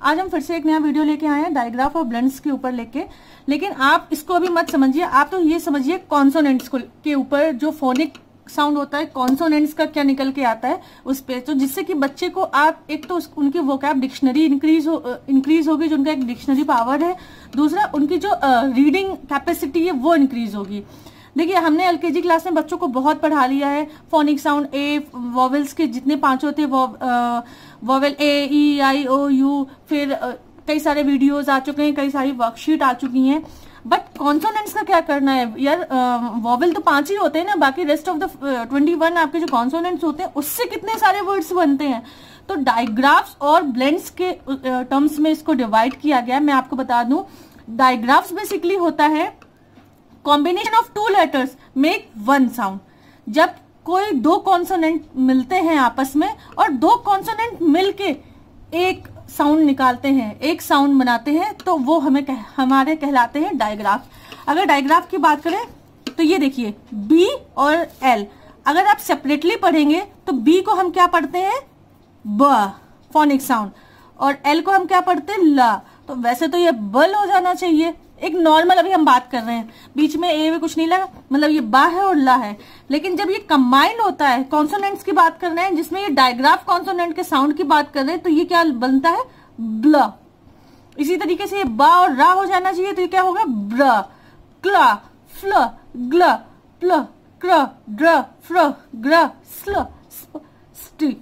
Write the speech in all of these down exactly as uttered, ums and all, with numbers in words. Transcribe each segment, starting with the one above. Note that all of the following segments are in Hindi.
आज हम फिर से एक नया वीडियो लेके आए हैं डायग्राफ और ब्लेंड्स के ऊपर लेके। लेकिन आप इसको अभी मत समझिए, आप तो ये समझिए कॉन्सोनेंट्स के ऊपर जो फोनिक साउंड होता है, कॉन्सोनेंट्स का क्या निकल के आता है उस पे, तो जिससे कि बच्चे को आप एक तो उनकी वोकैब डिक्शनरी इंक्रीज हो इंक्रीज होगी, जो उनका एक डिक्शनरी पावर है। दूसरा, उनकी जो रीडिंग कैपेसिटी है वो इंक्रीज होगी। देखिए, हमने एलकेजी क्लास में बच्चों को बहुत पढ़ा लिया है फोनिक साउंड, ए वॉवेल्स के जितने पांच होते हैं, vowel A, E, I, O, you, फिर आ, कई सारे वीडियोस आ चुके हैं, कई सारी वर्कशीट आ चुकी हैं। बट कॉन्सोनेंट्स का क्या करना है यार? वॉवेल तो पांच ही होते हैं ना, बाकी rest of the twenty one आपके जो कॉन्सोनेंट्स होते हैं उससे कितने सारे वर्ड्स बनते हैं। तो डायग्राफ्स और ब्लेंड्स के टर्म्स में इसको डिवाइड किया गया है। मैं आपको बता दूं, डायग्राफ्स बेसिकली होता है combination of two letters make one sound. जब कोई दो कॉन्सोनेंट मिलते हैं आपस में और दो कॉन्सोनेंट मिलके एक साउंड निकालते हैं, एक साउंड बनाते हैं, तो वो हमें कह, हमारे कहलाते हैं डायग्राफ। अगर डायग्राफ की बात करें तो ये देखिए, बी और एल अगर आप सेपरेटली पढ़ेंगे तो बी को हम क्या पढ़ते हैं? ब, फोनिक साउंड, और एल को हम क्या पढ़ते हैं? ला। तो वैसे तो ये बल हो जाना चाहिए, एक नॉर्मल अभी हम बात कर रहे हैं, बीच में ए में कुछ नहीं लगा, मतलब ये बा है और ला है। लेकिन जब ये कंबाइंड होता है, कॉन्सोनेंट्स की बात कर रहे हैं जिसमें ये डायग्राफ कॉन्सोनेंट के साउंड की बात कर रहे हैं, तो ये क्या बनता है? ब्ल। इसी तरीके से ये बा और रा हो जाना चाहिए, तो ये क्या होगा? ब्र, क्ला, फ्ल, ग्ल, प्ल, क्र, ड्र, फ्र, ग्र, स्ल, स्प, स्टी।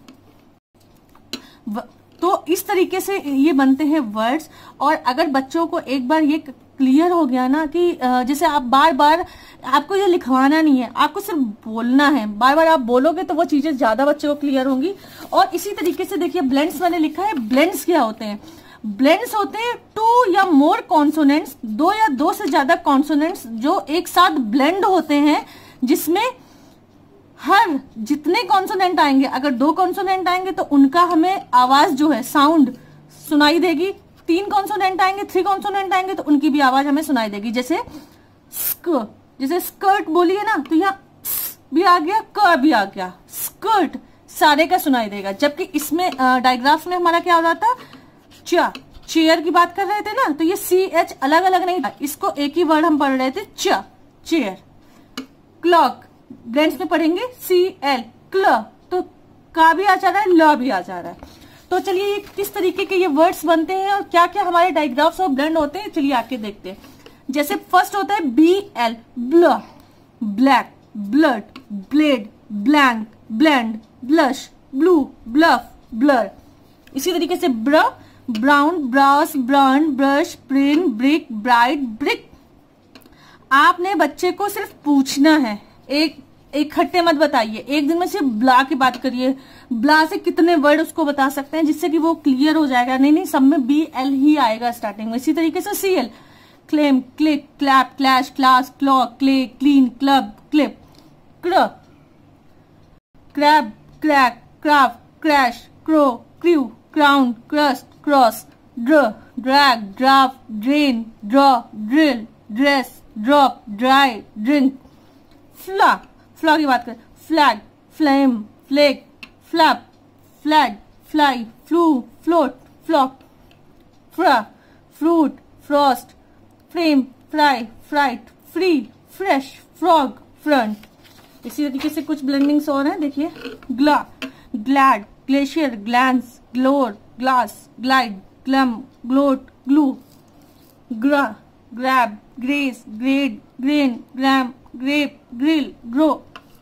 तो इस तरीके से ये बनते हैं वर्ड्स। और अगर बच्चों को एक बार ये क्लियर हो गया ना कि जैसे आप बार बार, आपको ये लिखवाना नहीं है, आपको सिर्फ बोलना है, बार बार आप बोलोगे तो वो चीजें ज्यादा बच्चों को क्लियर होंगी। और इसी तरीके से देखिए, ब्लेंड्स मैंने लिखा है, ब्लेंड्स क्या होते हैं? ब्लेंड्स होते हैं टू या मोर कॉन्सोनेंट्स, दो या दो से ज्यादा कॉन्सोनेंट्स जो एक साथ ब्लेंड होते हैं, जिसमें हर जितने कॉन्सोनेंट आएंगे, अगर दो कॉन्सोनेंट आएंगे तो उनका हमें आवाज जो है, साउंड सुनाई देगी। तीन कॉन्सोनेंट आएंगे, थ्री कॉन्सोनेंट आएंगे तो उनकी भी आवाज हमें सुनाई देगी। जैसे स्क, जैसे स्कर्ट बोली है ना, तो यहाँ भी आ गया, क भी आ गया, स्कर्ट सारे का सुनाई देगा। जबकि इसमें डायग्राफ में हमारा क्या हो रहा था? च, चेयर की बात कर रहे थे ना, तो ये सी एच अलग अलग नहीं था, इसको एक ही वर्ड हम पढ़ रहे थे, च, चेयर। क्लॉक ब्लेंड्स में पढ़ेंगे सी एल, क्ल, तो का भी आ जा रहा है, ल भी आ जा रहा है। तो चलिए, ये किस तरीके के ये वर्ड्स बनते हैं और क्या क्या हमारे डायग्राफ्स और ब्लेंड होते हैं, चलिए आके देखते हैं। जैसे फर्स्ट होता है B L, bl, black, blood, blade, blank, blend, blush, blue, bluff, blur. इसी तरीके से br, brown, brass, brown, brush, brain, brick, bright, brick. आपने बच्चे को सिर्फ पूछना है, एक इकट्ठे मत बताइए, एक दिन में सिर्फ ब्ला की बात करिए, ब्ला से कितने वर्ड उसको बता सकते हैं, जिससे कि वो क्लियर हो जाएगा। नहीं नहीं, सब में बी एल ही आएगा स्टार्टिंग में। इसी तरीके से C L, claim, click, clap, clash, class, clock, clay, clean, club, clip, cr, crab, crack, craft, crash, crow, crew, crown, crust, cross, dr, drag, draft, drain, draw, drill, dress, drop, dry, drink. Fl, fl की बात कर, flag, flame, flake, flap, flag, fly, flu, float, flock, fr, fruit, frost, frame, fry, fright, free, fresh, frog, front. इसी तरीके से कुछ ब्लेंडिंग्स और हैं, देखिए, gl, glad, glacier, glance, glory, glass, glide, glum, gloat, glue, gr, grab, grace, grade, grain, gram, grape, grill, grow,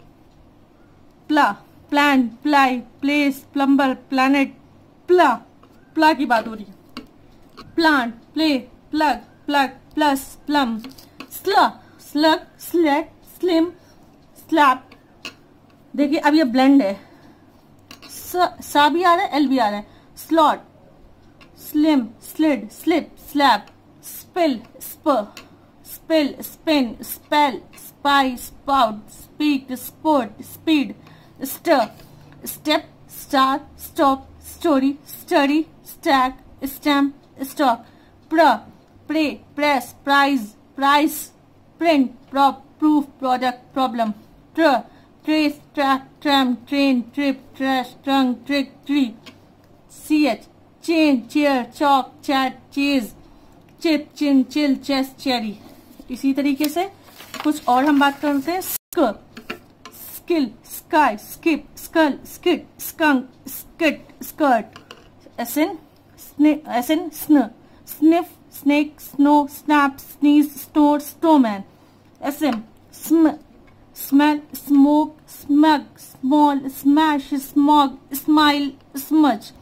pl, plan, ply, place, plumber, planet, pl, pl की बात हो रही है, plant, play, plug, plug, plus, plum, sl, slug, slate, slim, slap. देखिए, अब ये ब्लेंड है, सा, सा भी आ रहा है, एल भी आ रहा है, slot, slim, slid, slip, slap, spill, spur, spill, spin, spell, spy, spout, speak, sport, speed, st, step, star, stop, story, study, stack, stamp, stock, pr, pray, press, prize, price, print, prop, proof, product, problem, tr, trace, track, tram, train, trip, trash, trunk, trick, tree, C H, chain, chair, chalk, chat, chase, chip, chin, chill, chess, cherry. इसी तरीके से कुछ और हम बात करते हैं। स्क, skill, sky, skip, skull, skit, skunk, skit, skirt. S N, S N, sn, sniff, snake, snow, snap, sneeze, store, snowman. S M, sm, smell, smoke, smug, small, smash, smog, smile, smudge.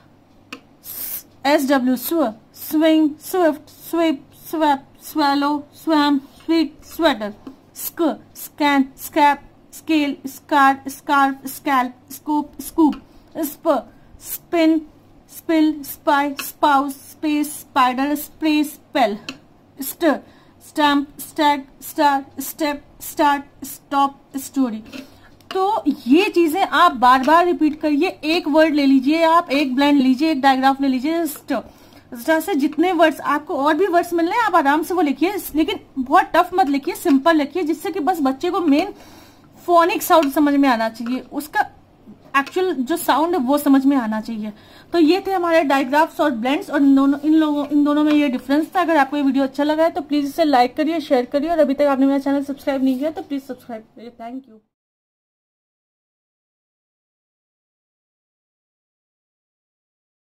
S W, sw, swing, swift, swipe, swap, swallow, swam, sweet, sweater। sk, scan, scap, scale, scar, scarf, scalp, scoop, scoop। sp, spin, spill, spy, spouse, space, spider, spray, spell। stir, stamp, stag, star, step, start, stop, story। तो ये चीजें आप बार बार रिपीट करिए। एक वर्ड ले लीजिए, आप एक ब्लेंड लीजिए, एक डायग्राफ ले लीजिए। इस तरह से जितने वर्ड्स आपको और भी वर्ड्स मिल रहे हैं आप आराम से वो लिखिए, लेकिन बहुत टफ मत लिखिए, सिंपल लिखिए, जिससे कि बस बच्चे को मेन फोनिक साउंड समझ में आना चाहिए, उसका एक्चुअल जो साउंड है वो समझ में आना चाहिए। तो ये थे हमारे डायग्राफ्स और ब्लेंड्स, और इन दोनों इन लोगों इन दोनों में ये डिफरेंस था। अगर आपको ये वीडियो अच्छा लगा है तो प्लीज इसे लाइक करिए, शेयर करिए, और अभी तक आपने मेरा चैनल सब्सक्राइब नहीं किया तो प्लीज सब्सक्राइब करिए। Thank you.